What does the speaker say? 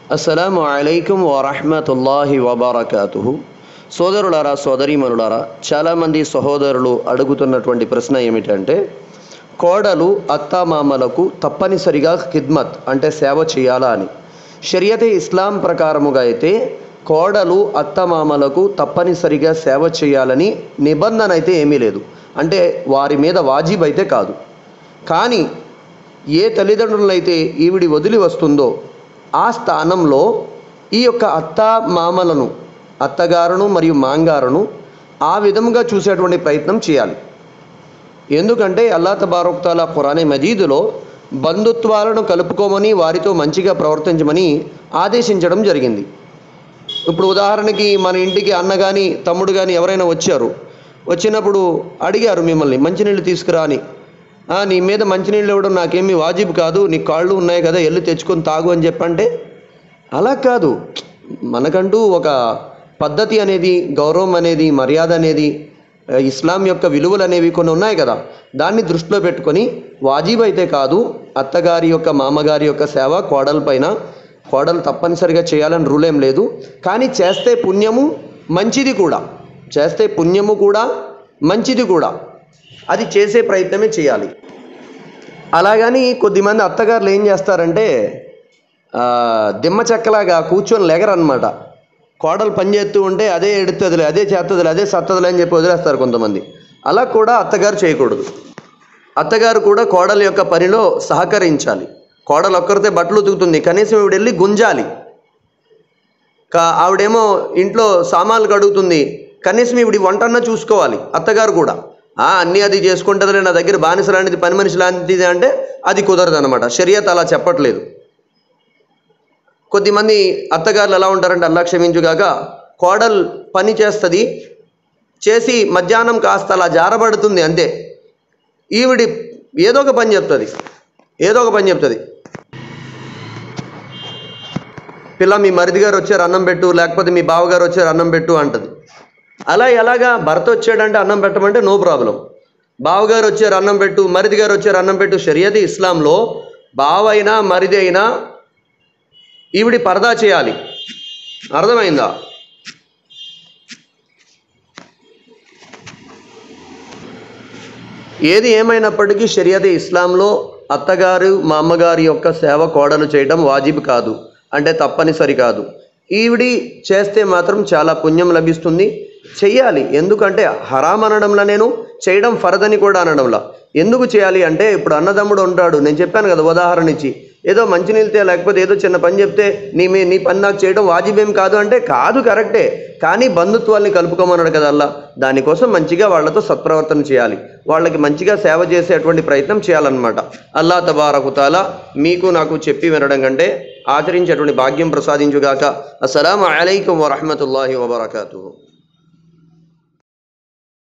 అస్సలాము అలైకుం వరహ్మతుల్లాహి వబరకాతుహు. సోదరులారా, సోదరీమణులారా, చాలామంది సహోదరులు అడుగుతున్నటువంటి ప్రశ్న ఏమిటంటే, కోడలు అత్తామామలకు తప్పనిసరిగా ఖిద్మత్ అంటే సేవ చేయాలా అని. షరియతే ఇస్లాం ప్రకారముగా అయితే కోడలు అత్తమామలకు తప్పనిసరిగా సేవ చేయాలని నిబంధన అయితే ఏమీ లేదు. అంటే వారి మీద వాజిబ్ అయితే కాదు. కానీ ఏ తల్లిదండ్రులైతే ఈవిడి వదిలి వస్తుందో ఆ స్థానంలో ఈ యొక్క అత్తామామలను, అత్తగారును మరియు మాంగారును ఆ విధంగా చూసేటువంటి ప్రయత్నం చేయాలి. ఎందుకంటే అల్లాహ్ తబారక్ తఆలా ఖురానే మజీదులో బంధుత్వాలను కలుపుకోమని, వారితో మంచిగా ప్రవర్తించమని ఆదేశించడం జరిగింది. ఇప్పుడు ఉదాహరణకి మన ఇంటికి అన్న కానీ తమ్ముడు కానీ ఎవరైనా వచ్చినప్పుడు అడిగారు మిమ్మల్ని మంచినీళ్ళు తీసుకురా అని. నీ మీద మంచినీళ్ళు ఇవ్వడం నాకేమీ వాజిబ్ కాదు, నీ కాళ్ళు ఉన్నాయి కదా, ఎల్లు తెచ్చుకొని తాగు అని చెప్పంటే అలా కాదు. మనకంటూ ఒక పద్ధతి అనేది, గౌరవం అనేది, మర్యాద అనేది, ఇస్లాం యొక్క విలువలు అనేవి కొన్ని ఉన్నాయి కదా, దాన్ని దృష్టిలో పెట్టుకొని వాజిబ్ అయితే కాదు, అత్తగారి యొక్క మామగారి యొక్క సేవ కోడలు తప్పనిసరిగా చేయాలని రూల్ ఏం లేదు. కానీ చేస్తే పుణ్యము మంచిది కూడా, మంచిది కూడా, అది చేసే ప్రయత్నమే చేయాలి. అలాగని కొద్దిమంది అత్తగారులు ఏం చేస్తారంటే దిమ్మ చెక్కలాగా కూర్చొని లెగరన్నమాట. కోడలు పని చేస్తూ ఉంటే అదే ఎడుతుందిలే, అదే చేస్తుందిలే, అదే సత్తదులే అని చెప్పి వదిలేస్తారు కొంతమంది. అలా కూడా అత్తగారు చేయకూడదు. అత్తగారు కూడా కోడల యొక్క పనిలో సహకరించాలి. కోడలు ఒక్కరితే బట్టలు ఉతుకుతుంది, కనీసం ఈవిడ వెళ్ళి గుంజాలి. ఆవిడేమో ఇంట్లో సామాన్లు కడుగుతుంది, కనీసం ఈవిడి వంటన్నా చూసుకోవాలి. అత్తగారు కూడా అన్నీ అది చేసుకుంటుందిలే, నా దగ్గర బానిస లాంటిది, పని మనిషి లాంటిది అంటే అది కుదరదు అనమాట. షరియత్ అలా చెప్పట్లేదు. కొద్దిమంది అత్తగారులు ఎలా ఉంటారంటే, అల్లా క్షమించుగాక, కోడలు పని చేసి మధ్యాహ్నం కాస్త అలా జారబడుతుంది అంతే. ఈవిడి ఏదో ఒక పని చెప్తుంది. పిల్ల మీ మరిది గారు వచ్చారు అన్నం పెట్టు, లేకపోతే మీ బావగారు వచ్చారు అన్నం పెట్టు అంటది. అలా ఎలాగా భర్త వచ్చాడంటే అన్నం పెట్టమంటే నో ప్రాబ్లం. బావగారు వచ్చారు అన్నం పెట్టు, మరిది గారు వచ్చారు అన్నం పెట్టు. షరియత్ ఇస్లాంలో బావైనా మరిది అయినా ఈవిడి పరదా చేయాలి. అర్థమైందా? ఏది ఏమైనప్పటికీ షరియత్ ఇస్లాంలో అత్తగారు మా అమ్మగారి యొక్క సేవ కోడలు చేయడం వాజిబ్ కాదు, అంటే తప్పనిసరి కాదు. ఈవిడి చేస్తే మాత్రం చాలా పుణ్యం లభిస్తుంది, చెయ్యాలి. ఎందుకంటే హరాం అనడంలా, నేను చేయడం ఫరదని కూడా అనడంలా. ఎందుకు చేయాలి అంటే, ఇప్పుడు అన్నదమ్ముడు ఉంటాడు, నేను చెప్పాను కదా ఉదాహరణ ఇచ్చి, ఏదో మంచినీళ్ళతే లేకపోతే ఏదో చిన్న పని చెప్తే నీ పని నాకు చేయడం వాజిబేం కాదు అంటే కాదు, కరెక్టే. కానీ బంధుత్వాల్ని కలుపుకోమన్నాడు కదా అల్లా. దానికోసం మంచిగా వాళ్ళతో సత్ప్రవర్తన చేయాలి, వాళ్ళకి మంచిగా సేవ చేసేటువంటి ప్రయత్నం చేయాలన్నమాట. అల్లా తబారక్ తఆలా మీకు నాకు చెప్పి వినడం కంటే ఆచరించేటువంటి భాగ్యం ప్రసాదించుగాక. అస్సలాము అలైకుం వరహ్మతుల్లాహి వబరకాతుహు.